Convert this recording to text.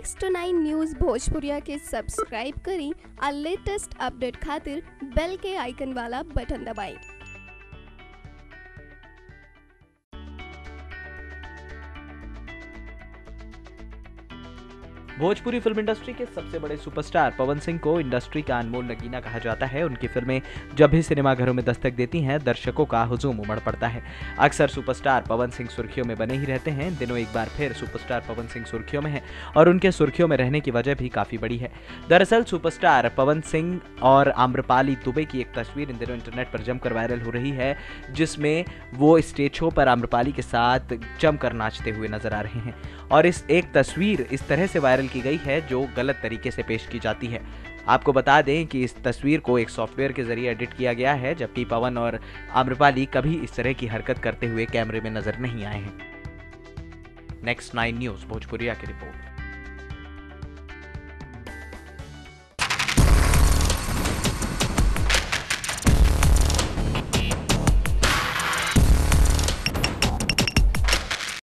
Next 9 news भोजपुरिया के subscribe करी और लेटेस्ट अपडेट खातिर बेल के आइकन वाला बटन दबाएं। भोजपुरी फिल्म इंडस्ट्री के सबसे बड़े सुपरस्टार पवन सिंह को इंडस्ट्री का अनमोल नगीना कहा जाता है। उनकी फिल्में जब भी सिनेमाघरों में दस्तक देती हैं, दर्शकों का हुजूम उमड़ पड़ता है। अक्सर सुपरस्टार पवन सिंह सुर्खियों में बने ही रहते हैं। इन दिनों एक बार फिर सुपरस्टार पवन सिंह सुर्खियों में है और उनके सुर्खियों में रहने की वजह भी काफी बड़ी है। दरअसल सुपरस्टार पवन सिंह और आम्रपाली दुबे की एक तस्वीर इन दिनों इंटरनेट पर जमकर वायरल हो रही है, जिसमें वो स्टेज शो पर आम्रपाली के साथ जमकर नाचते हुए नजर आ रहे हैं। और इस एक तस्वीर इस तरह से वायरल की गई है जो गलत तरीके से पेश की जाती है। आपको बता दें कि इस तस्वीर को एक सॉफ्टवेयर के जरिए एडिट किया गया है, जबकि पवन और आम्रपाली कभी इस तरह की हरकत करते हुए कैमरे में नजर नहीं आए हैं। नेक्स्ट 9 न्यूज़ भोजपुरिया की रिपोर्ट।